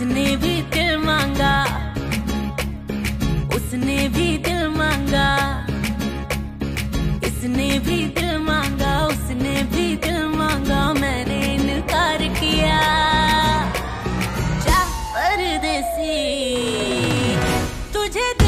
उसने भी दिल मांगा, उसने भी दिल मांगा, इसने भी दिल मांगा, उसने भी दिल मांगा, मैंने इनकार किया। जा परदेसी तुझे